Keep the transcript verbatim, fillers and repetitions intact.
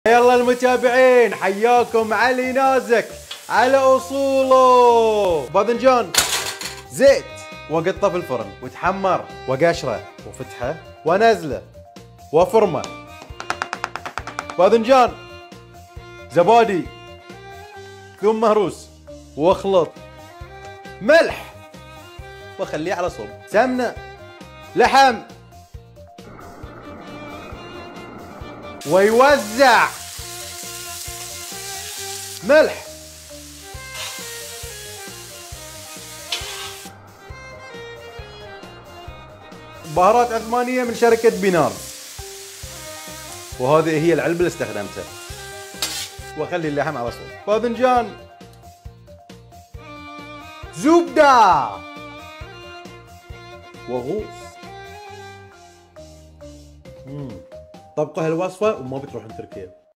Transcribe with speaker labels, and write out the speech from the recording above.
Speaker 1: يلا المتابعين، حياكم علي نازك على اصوله. باذنجان زيت واقطه في الفرن وتحمر وقشره وفتحه ونزله وفرمه. باذنجان زبادي ثوم مهروس واخلط ملح واخليه على صوب. سمنه لحم ويوزع ملح بهارات عثمانية من شركة بينار، وهذه هي العلبة اللي استخدمتها. واخلي اللحم على صوب. باذنجان زبدة وغوص. مم. طبقوا هالوصفة وما بتروحون تركيا.